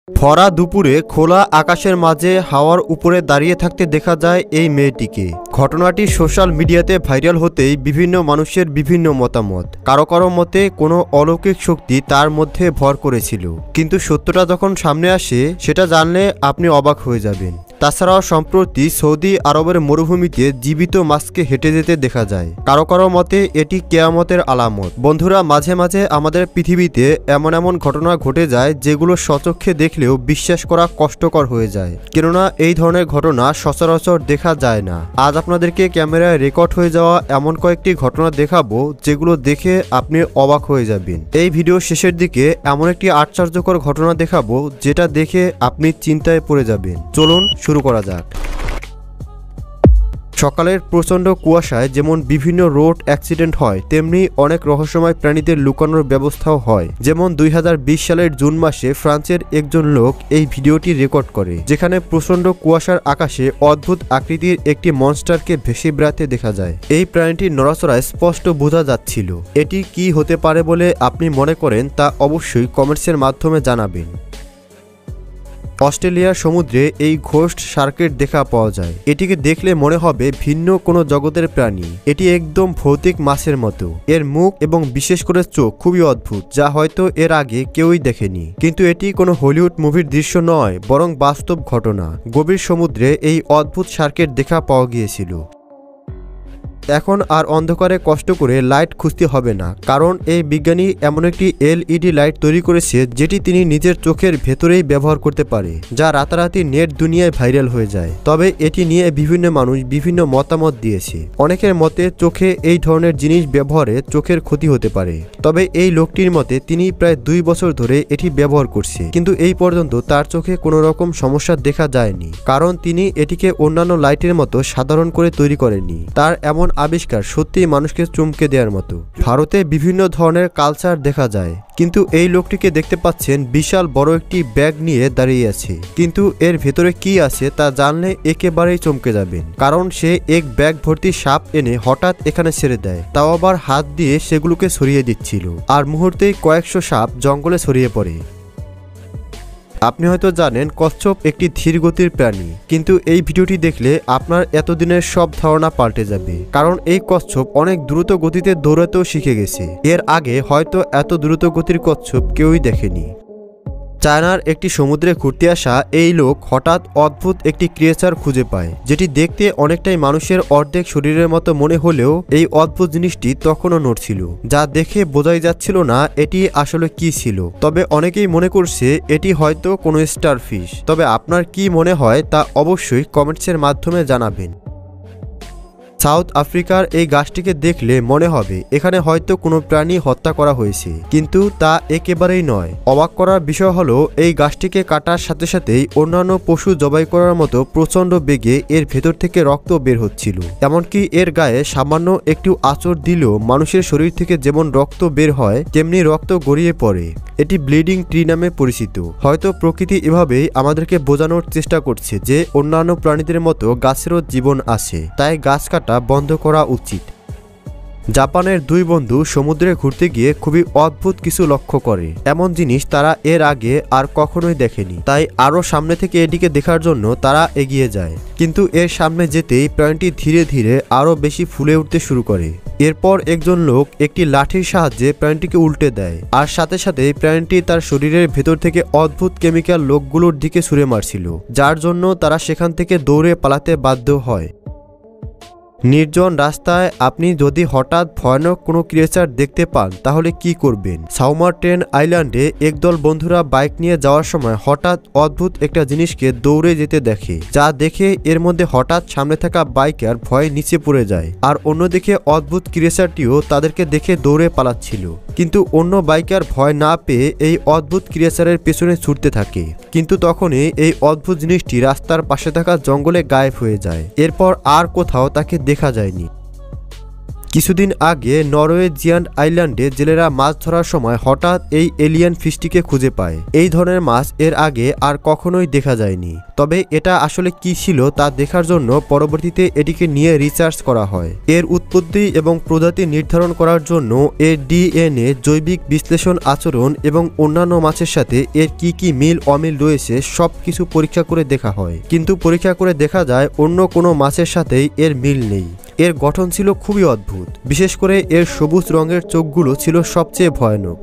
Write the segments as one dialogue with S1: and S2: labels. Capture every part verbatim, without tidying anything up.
S1: ভরা দুপুরে খোলা আকাশের মাঝে হাওয়ার উপরে দাঁড়িয়ে থাকতে দেখা যায় এই মেয়েটিকে। ঘটনাটি সোশ্যাল মিডিয়াতে ভাইরাল হতেই বিভিন্ন মানুষের বিভিন্ন মতামত। কারো কারো মতে কোনো অলৌকিক শক্তি তার মধ্যে ভর করেছিল, কিন্তু সত্যটা যখন সামনে আসে সেটা জানলে আপনি অবাক হয়ে যাবেন। তাছাড়াও সম্প্রতি সৌদি আরবের মরুভূমিতে জীবিত মাছকে হেঁটে যেতে দেখা যায়। কারো কারো মতে এটি কেয়ামতের আলামত। বন্ধুরা, মাঝে মাঝে আমাদের পৃথিবীতে এমন এমন ঘটনা ঘটে যায় যেগুলো স্বচক্ষে দেখলেও বিশ্বাস করা কষ্টকর হয়ে যায়, কেননা এই ধরনের ঘটনা সচরাচর দেখা যায় না। আজ আপনাদেরকে ক্যামেরায় রেকর্ড হয়ে যাওয়া এমন কয়েকটি ঘটনা দেখাবো যেগুলো দেখে আপনি অবাক হয়ে যাবেন। এই ভিডিও শেষের দিকে এমন একটি আশ্চর্যকর ঘটনা দেখাবো যেটা দেখে আপনি চিন্তায় পড়ে যাবেন। চলুন শুরু করা যাক। সকালের প্রচণ্ড কুয়াশায় যেমন বিভিন্ন রোড অ্যাক্সিডেন্ট হয়, তেমনি অনেক রহস্যময় প্রাণীদের লুকানোর ব্যবস্থাও হয়। যেমন দুই হাজার বিশ সালের জুন মাসে ফ্রান্সের একজন লোক এই ভিডিওটি রেকর্ড করে, যেখানে প্রচণ্ড কুয়াশার আকাশে অদ্ভুত আকৃতির একটি মনস্টারকে ভেসে বেড়াতে দেখা যায়। এই প্রাণীটির নড়াচড়ায় স্পষ্ট বোঝা যাচ্ছিল। এটি কি হতে পারে বলে আপনি মনে করেন তা অবশ্যই কমেন্টসের মাধ্যমে জানাবেন। অস্ট্রেলিয়ার সমুদ্রে এই ঘোস্ট শার্কের দেখা পাওয়া যায়। এটিকে দেখলে মনে হবে ভিন্ন কোনো জগতের প্রাণী। এটি একদম ভৌতিক মাছের মতো। এর মুখ এবং বিশেষ করে চোখ খুবই অদ্ভুত, যা হয়তো এর আগে কেউই দেখেনি। কিন্তু এটি কোনো হলিউড মুভির দৃশ্য নয়, বরং বাস্তব ঘটনা। গভীর সমুদ্রে এই অদ্ভুত শার্কের দেখা পাওয়া গিয়েছিল। এখন আর অন্ধকারে কষ্ট করে লাইট খুঁজতে হবে না, কারণ এই বিজ্ঞানী এমন একটি এলইডি লাইট তৈরি করেছে যেটি তিনি নিজের চোখের ভেতরেই ব্যবহার করতে পারে, যা রাতারাতি নেট দুনিয়ায় ভাইরাল হয়ে যায়। তবে এটি নিয়ে বিভিন্ন মানুষ বিভিন্ন মতামত দিয়েছে। অনেকের মতে চোখে এই ধরনের জিনিস ব্যবহারে চোখের ক্ষতি হতে পারে। তবে এই লোকটির মতে তিনি প্রায় দুই বছর ধরে এটি ব্যবহার করছে, কিন্তু এই পর্যন্ত তার চোখে কোনো রকম সমস্যা দেখা যায়নি, কারণ তিনি এটিকে অন্যান্য লাইটের মতো সাধারণ করে তৈরি করেননি। তার এমন আবিষ্কার সত্যিই মানুষকে চমকে দেওয়ার মতো। ভারতে বিভিন্ন ধরনের কালচার দেখা যায়, কিন্তু এই লোকটিকে দেখতে পাচ্ছেন বিশাল বড় একটি ব্যাগ নিয়ে দাঁড়িয়ে আছে, কিন্তু এর ভেতরে কি আছে তা জানলে একেবারেই চমকে যাবেন। কারণ সে এক ব্যাগ ভর্তি সাপ এনে হঠাৎ এখানে ছেড়ে দেয়, তাও আবার হাত দিয়ে সেগুলোকে সরিয়ে দিচ্ছিল, আর মুহূর্তেই কয়েকশো সাপ জঙ্গলে ছড়িয়ে পড়ে। আপনি হয়তো জানেন কচ্ছপ একটি ধীর গতির প্রাণী, কিন্তু এই ভিডিওটি দেখলে আপনার এতদিনের সব ধারণা পাল্টে যাবে। কারণ এই কচ্ছপ অনেক দ্রুত গতিতে দৌড়াতেও শিখে গেছে। এর আগে হয়তো এত দ্রুত গতির কচ্ছপ কেউই দেখেনি। চায়নার একটি সমুদ্রে ঘুরতে আসা এই লোক হঠাৎ অদ্ভুত একটি ক্রিয়েচার খুঁজে পায়, যেটি দেখতে অনেকটাই মানুষের অর্ধেক শরীরের মতো মনে হলেও এই অদ্ভুত জিনিসটি তখনও নড়ছিল, যা দেখে বোঝাই যাচ্ছিল না এটি আসলে কি ছিল। তবে অনেকেই মনে করছে এটি হয়তো কোনো স্টারফিশ। তবে আপনার কি মনে হয় তা অবশ্যই কমেন্টসের মাধ্যমে জানাবেন। সাউথ আফ্রিকার এই গাছটিকে দেখলে মনে হবে এখানে হয়তো কোনো প্রাণী হত্যা করা হয়েছে, কিন্তু তা একেবারেই নয়। অবাক করার বিষয় হলো এই গাছটিকে কাটার সাথে সাথেই অন্যান্য পশু জবাই করার মতো প্রচণ্ড বেগে এর ভেতর থেকে রক্ত বের হচ্ছিল। এমনকি এর গায়ে সামান্য একটু আঁচড় দিলেও মানুষের শরীর থেকে যেমন রক্ত বের হয় তেমনি রক্ত গড়িয়ে পড়ে। এটি ব্লিডিং ট্রি নামে পরিচিত। হয়তো প্রকৃতি এভাবেই আমাদেরকে বোঝানোর চেষ্টা করছে যে অন্যান্য প্রাণীদের মতো গাছেরও জীবন আছে, তাই গাছ কাটা বন্ধ করা উচিত। জাপানের দুই বন্ধু সমুদ্রে ঘুরতে গিয়ে খুবই অদ্ভুত কিছু লক্ষ্য করে। এমন জিনিস তারা এর আগে আর কখনোই দেখেনি, তাই আরো সামনে থেকে এটিকে দেখার জন্য তারা এগিয়ে যায়। কিন্তু এর সামনে যেতেই প্রাণীটি ধীরে ধীরে আরো বেশি ফুলে উঠতে শুরু করে। এরপর একজন লোক একটি লাঠির সাহায্যে প্রাণীটিকে উল্টে দেয়, আর সাথে সাথে প্রাণীটি তার শরীরের ভেতর থেকে অদ্ভুত কেমিক্যাল লোকগুলোর দিকে ছুঁড়ে মারছিল, যার জন্য তারা সেখান থেকে দৌড়ে পালাতে বাধ্য হয়। নির্জন রাস্তায় আপনি যদি হঠাৎ ভয়ানক কোনো ক্রিয়েচার দেখতে পান তাহলে কি করবেন? সাউমারটেন আইল্যান্ডে একদল বন্ধুরা বাইক নিয়ে যাওয়ার সময় হঠাৎ অদ্ভুত একটা জিনিসকে দৌড়ে যেতে দেখে, যা দেখে এর মধ্যে হঠাৎ সামনে থাকা বাইকার ভয়ে নিচে পড়ে যায়, আর অন্যদিকে অদ্ভুত ক্রিয়েচারটিও তাদেরকে দেখে দৌড়ে পালাচ্ছিল। কিন্তু অন্য বাইকার ভয় না পেয়ে এই অদ্ভুত ক্রিয়েচারের পেছনে ছুটতে থাকে, কিন্তু তখনই এই অদ্ভুত জিনিসটি রাস্তার পাশে থাকা জঙ্গলে গায়েব হয়ে যায়। এরপর আর কোথাও তাকে দেখা যায়নি। কিছুদিন আগে নরওয়েজিয়ান আইল্যান্ডে জেলেরা মাছ ধরার সময় হঠাৎ এই এলিয়েন ফিশটিকে খুঁজে পায়। এই ধরনের মাছ এর আগে আর কখনোই দেখা যায়নি। তবে এটা আসলে কি ছিল তা দেখার জন্য পরবর্তীতে এটিকে নিয়ে রিসার্চ করা হয়। এর উৎপত্তি এবং প্রজাতি নির্ধারণ করার জন্য এর ডিএনএ, জৈবিক বিশ্লেষণ, আচরণ এবং অন্যান্য মাছের সাথে এর কি কি মিল অমিল রয়েছে সব কিছু পরীক্ষা করে দেখা হয়। কিন্তু পরীক্ষা করে দেখা যায় অন্য কোনো মাছের সাথেই এর মিল নেই। এর গঠন ছিল খুবই অদ্ভুত, বিশেষ করে এর সবুজ রঙের চোখগুলো ছিল সবচেয়ে ভয়ানক।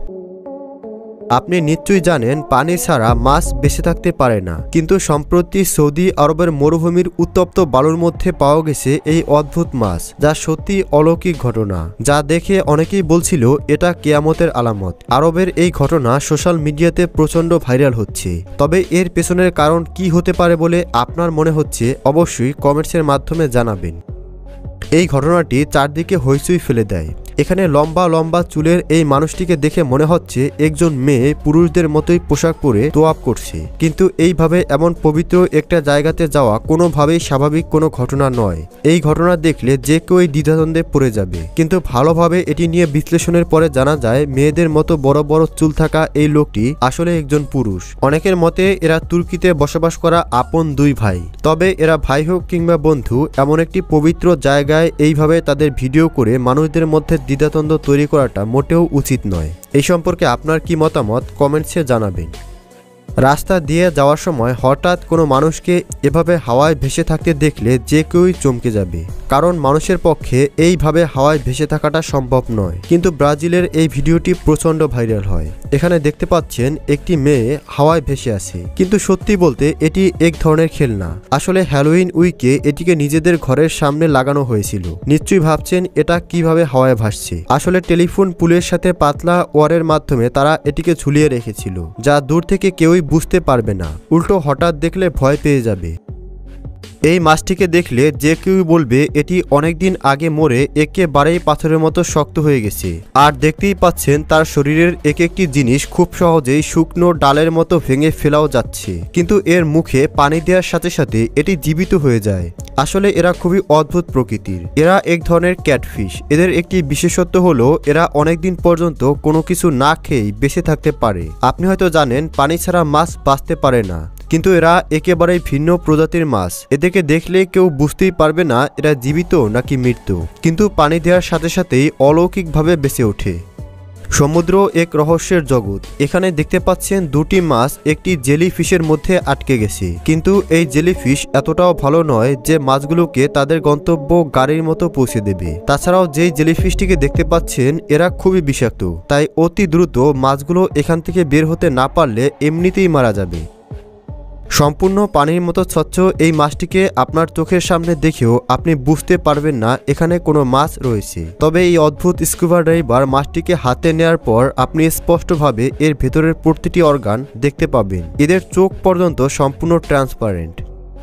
S1: আপনি নিশ্চয়ই জানেন পানি ছাড়া মাছ বেঁচে থাকতে পারে না, কিন্তু সম্প্রতি সৌদি আরবের মরুভূমির উত্তপ্ত বালুর মধ্যে পাওয়া গেছে এই অদ্ভুত মাছ, যা সত্যি অলৌকিক ঘটনা, যা দেখে অনেকেই বলছিল এটা কিয়ামতের আলামত। আরবের এই ঘটনা সোশ্যাল মিডিয়াতে প্রচণ্ড ভাইরাল হচ্ছে। তবে এর পেছনের কারণ কি হতে পারে বলে আপনার মনে হচ্ছে অবশ্যই কমেন্টসের মাধ্যমে জানাবেন। এই ঘটনাটি চারদিকে হইচই ফেলে দেয়। এখানে লম্বা লম্বা চুলের এই মানুষটিকে দেখে মনে হচ্ছে একজন মেয়ে পুরুষদের মতোই পোশাক পরে তোয়াব করছে, কিন্তু এইভাবে এমন পবিত্র একটা জায়গাতে যাওয়া কোনোভাবেই স্বাভাবিক কোনো ঘটনা নয়। এই ঘটনা দেখলে যে কেউই দ্বিধাদ্বন্দ্বে পড়ে যাবে, কিন্তু ভালোভাবে এটি নিয়ে বিশ্লেষণের পরে জানা যায় মেয়েদের মতো বড় বড় চুল থাকা এই লোকটি আসলে একজন পুরুষ। অনেকের মতে এরা তুর্কিতে বসবাস করা আপন দুই ভাই। তবে এরা ভাই হোক কিংবা বন্ধু, এমন একটি পবিত্র জায়গায় এইভাবে তাদের ভিডিও করে মানুষদের মধ্যে দ্বিধাদ্বন্দ্ব তৈরি করাটা মোটেও উচিত নয়। এই সম্পর্কে আপনার কি মতামত কমেন্টসে জানাবেন। রাস্তা দিয়ে যাওয়ার সময় হঠাৎ কোনো মানুষকে এভাবে হাওয়ায় ভেসে থাকতে দেখলে যে কেউই চমকে যাবে, কারণ মানুষের পক্ষে এইভাবে হাওয়ায় ভেসে থাকাটা সম্ভব নয়। কিন্তু ব্রাজিলের এই ভিডিওটি প্রচণ্ড ভাইরাল হয়। এখানে দেখতে পাচ্ছেন একটি মেয়ে হাওয়ায় ভেসে আছে, কিন্তু সত্যি বলতে এটি এক ধরনের খেলনা। আসলে হ্যালোউইন উইকে এটিকে নিজেদের ঘরের সামনে লাগানো হয়েছিল। নিশ্চয়ই ভাবছেন এটা কিভাবে হাওয়ায় ভাসছে। আসলে টেলিফোন পুলের সাথে পাতলা ওয়ারের মাধ্যমে তারা এটিকে ঝুলিয়ে রেখেছিল, যা দূর থেকে কেউই বুঝতে পারবে না, উল্টো হঠাৎ দেখলে ভয় পেয়ে যাবে। এই মাছটিকে দেখলে যে কেউ বলবে এটি অনেকদিন আগে মরে একেবারেই পাথরের মতো শক্ত হয়ে গেছে। আর দেখতেই পাচ্ছেন তার শরীরের এক একটি জিনিস খুব সহজেই শুকনো ডালের মতো ভেঙে ফেলাও যাচ্ছে, কিন্তু এর মুখে পানি দেওয়ার সাথে সাথে এটি জীবিত হয়ে যায়। আসলে এরা খুবই অদ্ভুত প্রকৃতির। এরা এক ধরনের ক্যাটফিশ। এদের একটি বিশেষত্ব হলো এরা অনেকদিন পর্যন্ত কোনো কিছু না খেয়েই বেঁচে থাকতে পারে। আপনি হয়তো জানেন পানি ছাড়া মাছ বাঁচতে পারে না, কিন্তু এরা একেবারেই ভিন্ন প্রজাতির মাছ। এদেরকে দেখলে কেউ বুঝতেই পারবে না এরা জীবিত নাকি মৃত্যু, কিন্তু পানি দেওয়ার সাথে সাথেই অলৌকিকভাবে বেঁচে ওঠে। সমুদ্র এক রহস্যের জগৎ। এখানে দেখতে পাচ্ছেন দুটি মাছ একটি জেলিফিশের মধ্যে আটকে গেছে, কিন্তু এই জেলিফিশ এতটাও ভালো নয় যে মাছগুলোকে তাদের গন্তব্য গাড়ির মতো পৌঁছে দেবে। তাছাড়াও যেই জেলিফিশটিকে দেখতে পাচ্ছেন এরা খুবই বিষাক্ত, তাই অতি দ্রুত মাছগুলো এখান থেকে বের হতে না পারলে এমনিতেই মারা যাবে। সম্পূর্ণ পানির মতো স্বচ্ছ এই মাছটিকে আপনার চোখের সামনে দেখেও আপনি বুঝতে পারবেন না এখানে কোনো মাছ রয়েছে। তবে এই অদ্ভুত স্কুবা ডাইভার মাছটিকে হাতে নেয়ার পর আপনি স্পষ্টভাবে এর ভেতরের প্রতিটি অর্গান দেখতে পাবেন। এদের চোখ পর্যন্ত সম্পূর্ণ ট্রান্সপারেন্ট।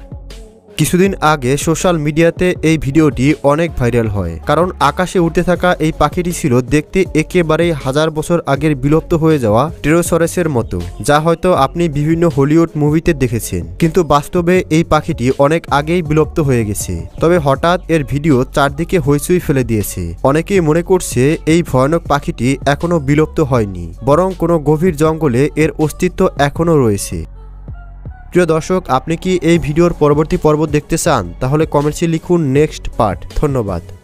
S1: কিছুদিন আগে সোশ্যাল মিডিয়াতে এই ভিডিওটি অনেক ভাইরাল হয়, কারণ আকাশে উড়তে থাকা এই পাখিটি ছিল দেখতে একেবারেই হাজার বছর আগের বিলুপ্ত হয়ে যাওয়া টেরোসরেসের মতো, যা হয়তো আপনি বিভিন্ন হলিউড মুভিতে দেখেছেন, কিন্তু বাস্তবে এই পাখিটি অনেক আগেই বিলুপ্ত হয়ে গেছে। তবে হঠাৎ এর ভিডিও চারদিকে হইচই ফেলে দিয়েছে। অনেকেই মনে করছে এই ভয়ানক পাখিটি এখনো বিলুপ্ত হয়নি, বরং কোনো গভীর জঙ্গলে এর অস্তিত্ব এখনো রয়েছে। প্রিয় দর্শক, আপনি কি এই ভিডিওর পরবর্তী পর্ব দেখতে চান? তাহলে কমেন্টসে লিখুন নেক্সট পার্ট। ধন্যবাদ।